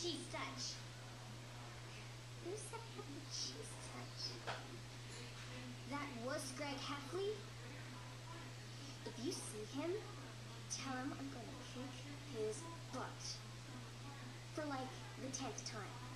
cheese touch. Who said I have the cheese touch? That wuss Greg Heffley? If you see him, tell him I'm gonna kick his butt. For like the 10th time.